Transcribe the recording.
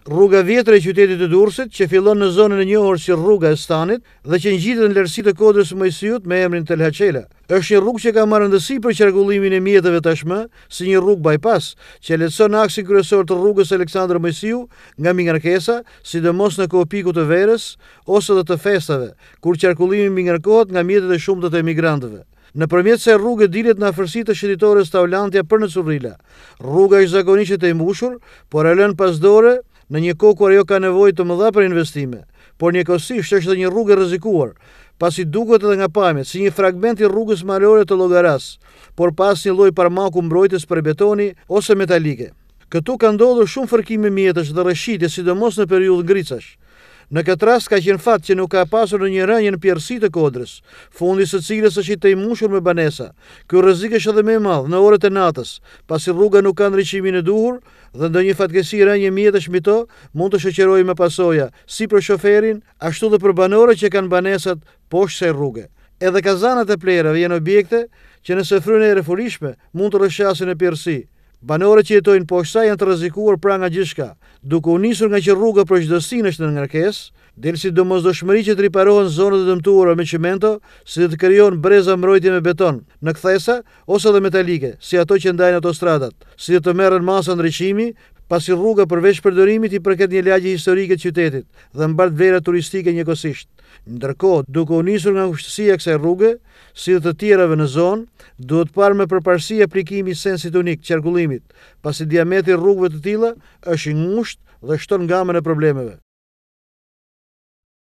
Rruga vjetër e qytetit të Durrësit, që fillon në zonën e njohur si rruga e Stanit dhe që ngjitet në lartësi të kodrës së Mojsiut me emrin Tel Haçela. Është një rrugë që ka marrë rëndësi për qarkullimin e mjeteve tashmë, si një rrugë bypass që lehtëson aksin kryesor të rrugës Aleksandër Mojsiu nga mingarkesa, sidomos në kohë piku të verës ose dhe të festave, kur qarkullimi mingarkohet nga mjetet e shumta të emigrantëve. Nëpërmjet kësaj rrugë dilet në afërsi të shëritores Tavlantja për në Currila. Rruga është zakonisht e mbushur, por e lën pas dore në një kohë kur ajo ka nevojë të mëdha për investime, por njëkohësisht është edhe një rrugë e rrezikuar, pasi duket edhe nga pamjet si një fragment i rrugës malore të Llogaras, por pas një lloj parmaku mbrojtës për betoni ose metalike. Këtu ka ndodhur shumë fërkime mjetësh dhe rreshitje, sidomos në periudhë ngricash. Në këtë rast ka qenë fat që nuk ka pasur ndonjë rënje në pjerësi të kodrës, fundi së cilës është i tejmushur me banesa. Ky rrezik është edhe më i madh në orët e natës, pasi rruga nuk ka ndriçimin e duhur dhe ndonjë fatkeqësi rënje mjetësh mbi to mund të shoqërojë me pasoja si për shoferin, ashtu dhe për banorët që kanë banesat poshtë kësaj rruge. Edhe kazanat e plerave janë objekte që nëse frynë e refurishme mund të rrëshqasin në pjerësi. Banorët që jetojnë poshtë saj janë të rrezikuar pra nga gjithçka, duke u nisur nga që rruga për çdosinë është në ngarkesë, delsi domosdoshmëri që të riparohen zonat e dëmtuara me çimento, si të krijohen breza mbrojtje me beton, në kthesa ose edhe metalike, si ato që ndajnë autostradat, si të merren masa ndriçimi, pasi rruga përveç përdorimit i përket një lagje historike të qytetit dhe mbart vlera turistike njëkohësisht. Ndërkohë, duke u nisur nga ushtësia e kësaj rruge, si dhe të tjerave në zonë, duhet parë me përparësi aplikimi i sensit unik qarkullimit, pasi diametri i rrugëve të tilla është i ngushtë dhe shton gamën e problemeve.